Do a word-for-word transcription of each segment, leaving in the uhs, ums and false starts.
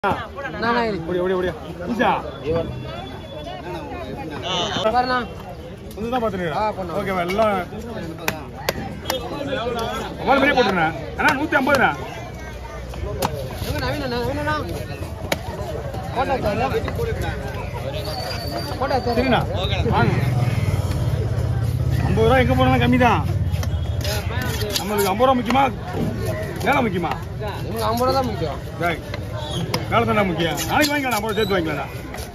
ஓடி ஓடி ஓடி இஞ்சா வரனா வந்து தான் பாத்துறீங்க ஓகே எல்லாம் அவ்வளவு பெரிய போட்டுறேன் அண்ணா நூத்தி ஐம்பது ண்ணா எங்க நவீன நவீனண்ணா போட்டா தரல போட்டா தரல சரிண்ணா வாங்க ஐம்பது ரூபா எங்க போனாலும் கம்மி தான் நம்மளுக்கு ஐம்பது ரூபா முக்கியமா வேலை முக்கியமா உங்களுக்கு ஐம்பது ரூபா தான் முக்கியம் வேலை தானே முக்கியம் நாளைக்கு வாங்கிக்கலாம் ஐம்பது சேர்த்து வாங்கிக்கலாம்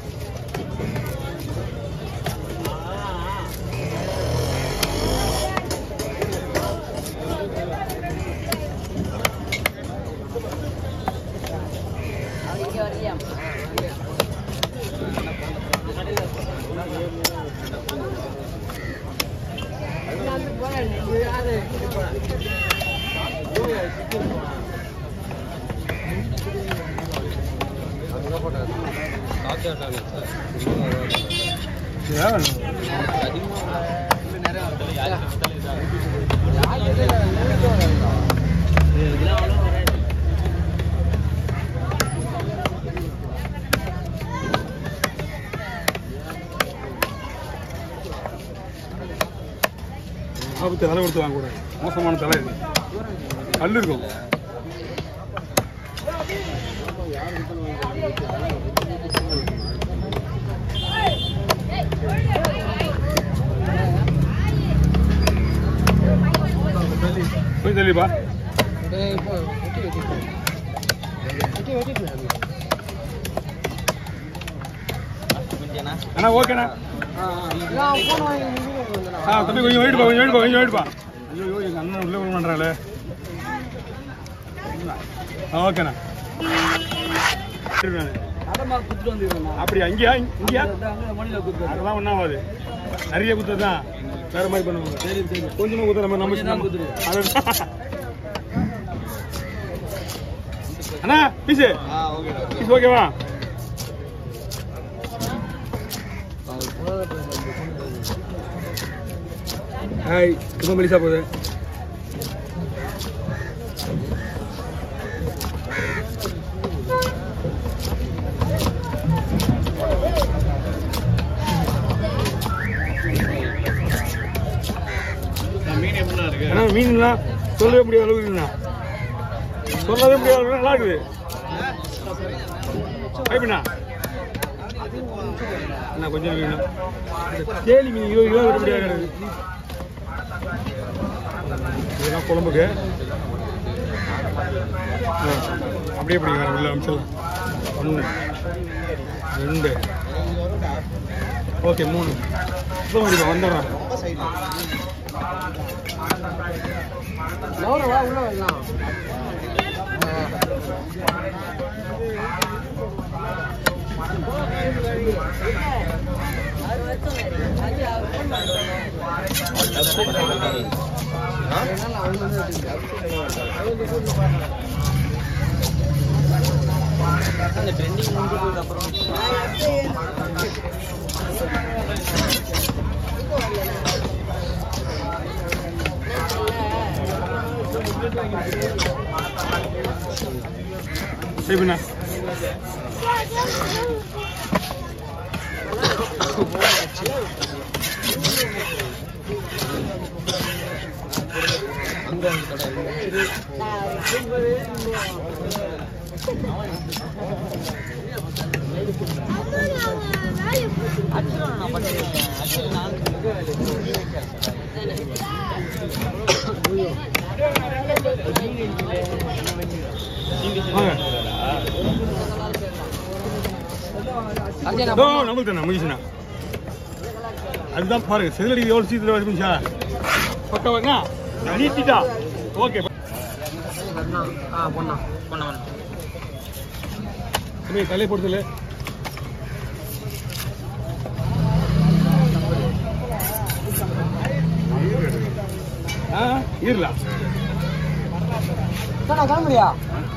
ஆபத்து தலை கொடுத்து வாங்க கூட மோசமான தலை இது கல் இருக்கும் போய் தெளிப்பா அண்ணா ஓகேண்ணா ஆ தம்பி கொஞ்சம் வெயிட்பா கொஞ்சம் வெயிட்பா கொஞ்சம் வெயிட்பா ஐயோ எங்கள் அண்ணன் உள்ளே கொண்டு பண்ணுறாங்களே ஆ ஓகேண்ணா அப்படி அங்கேயா இங்கேயா அதெல்லாம் ஒன்றாகாது நிறைய குத்து தான் வேற மாதிரி பண்ணுவாங்க சரி சரி கொஞ்சமாக குத்துற மாதிரி நம்ம குத்துரு அண்ணா பீஸு பீஸ் ஓகேவா ஹாய் ரொம்ப மெலிசா போகுது அண்ணா மீன்லாம் சொல்லவே முடியாத அளவுக்கு இருக்குண்ணா சொல்லவே முடியாத அளவுக்கு நல்லா இருக்குது எப்படிண்ணா அண்ணா கொஞ்சம் வேணும் தேலி மீன் இருபது கிலோ இருக்க முடியாது இதெல்லாம் குழம்புக்கு அப்படியே பிடிங்க உள்ள அமிச்சிடலாம் ஒன்று ரெண்டு ஓகே மூணு இப்போ வந்துடுறேன் உள்ள வரலாம் ட்ரெண்டிங் முடிஞ்சதுக்கு அப்புறம் சரிண்ணா நமக்கு தானே முடிச்சுண்ணா அதுதான் பாருங்க செதிலடி எவ்வளோ சீக்கிரம் வருதுச்சா பக்கவாங்க நீட்டிட்டா ஓகே தலையை பொறுத்தல ஆ இருலாம் கிளம்புறியா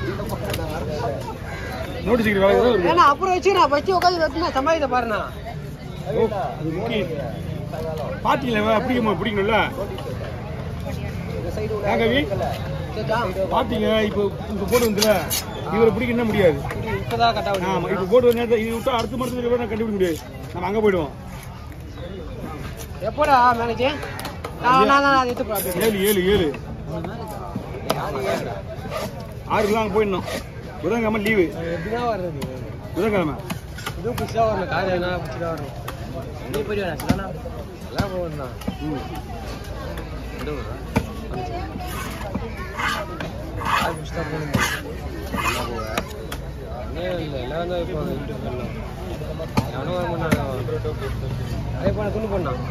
நோட்டீஸ் வேலை அப்புறம் வச்சு நான் வச்சு உட்காந்து சமாளித்த பாருண்ணா பாத்தீங்களா பிடிக்குமா பிடிக்கணும்ல பாத்தீங்க இப்போ போட்டு வந்துல இவரை பிடிக்க முடியாது. இப்பதான் கட்ட ஆமா இப்ப போட்டு நேரத்தை இது விட்டா அடுத்த மரத்துல கூட கண்டுபிடிக்க முடியாது. நம்ம அங்க போயிடுவோம். எப்போடா மேனேஜ்? நான் நான் நான் எடுத்து போறேன். ஏழு ஏழு ஏழு ஆறுக்குலாம் அங்கே போயிடணும். புதன்கிழமை லீவு. எப்படிதான் வர்றது? புதன்கிழமை இதுவும் புதுசாக வரணும். கார் எதுனா புதுசாக வரணும். நீ போயிட்டு வரேன் சிலனா எல்லாம் போகணும். ம் எந்த ஊரா? கார் புதுசாக போகணும். எல்லாம் போவேன். இன்னும் இல்லை எல்லாம் தான் இப்போ யூடியூப் பண்ணலாம். எவனும் வர மாட்டாங்க. அதே போன துணி பண்ணான்.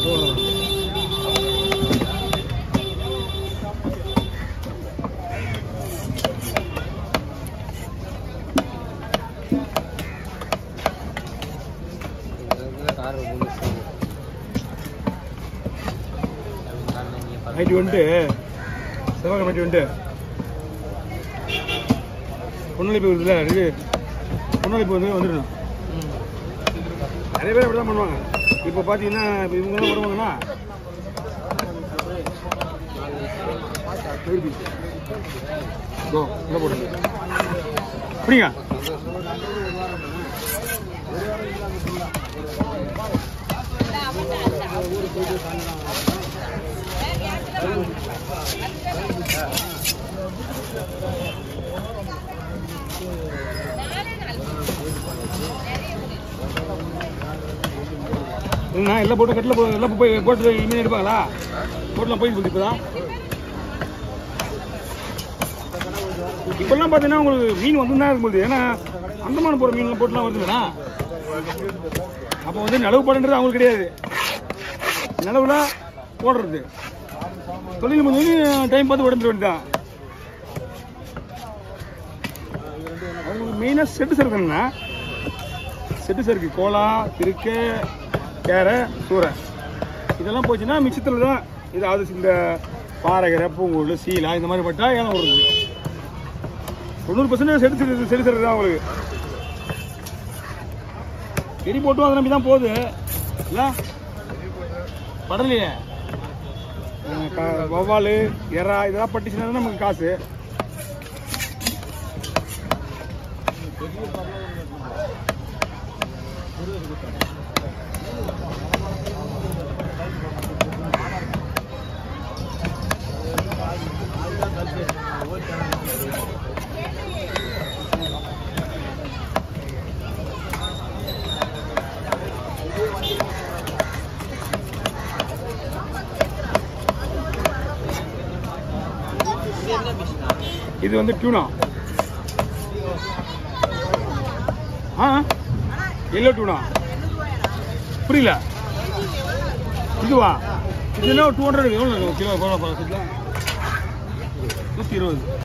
நைட்டு வந்துட்டு செவ்வாய் நைட்டு வந்துட்டு பொன்னளிப்பு வருதுல்ல இது பொன்னளிப்பு வந்து வந்துடணும். நிறைய பேர் அப்படி தான் பண்ணுவாங்க. இப்போ பார்த்தீங்கன்னா இப்போ இவங்கெல்லாம் வருவாங்கன்னா போடுங்க அப்படிங்க. இல்லைண்ணா எல்லாம் போட்டு கட்டில் போ எல்லாம் போய் போட்டு மீன் எடுப்பாங்களா? போட்டுலாம் போயிட்டு போகுது இப்போ தான். இப்போல்லாம் பார்த்தீங்கன்னா உங்களுக்கு மீன் வந்து தான் இருக்கும்போது ஏன்னா அந்தமான போகிற மீன்லாம் போட்டுலாம் வருதுண்ணா. அப்போ வந்து நிலவு போடுன்றது அவங்களுக்கு கிடையாது. நிலவுல போடுறது தொழில் வந்து டைம் பார்த்து உடம்பு வேண்டியதான். அவங்களுக்கு மெயினாக செட்டு சருக்குன்னா செட்டு சருக்கு கோலா திருக்கு கேரை சூரை இதெல்லாம் போச்சுன்னா மிச்சத்தில் தான் இது. அது இந்த பாறைகரை பூங்கூழ் சீலா இந்த மாதிரி பட்டா ஏன்னா வருது. தொண்ணூறு பர்சன்ட் செட்டு செட்டு செட்டு சருக்கு தான் அவங்களுக்கு. பெரி போட்டும் அதை நம்பி தான் போகுது இல்லை படலையே. வவ்வால் எறா இதெல்லாம் பட்டுச்சுன்னா தான் நமக்கு காசு. இது வந்து டியூனா. ஆ எல்லோ டியூனா புரியல. இதுவா இதுனா டூ ஹண்ட்ரட் எவ்வளோ கிலோ நூற்றி இருபது.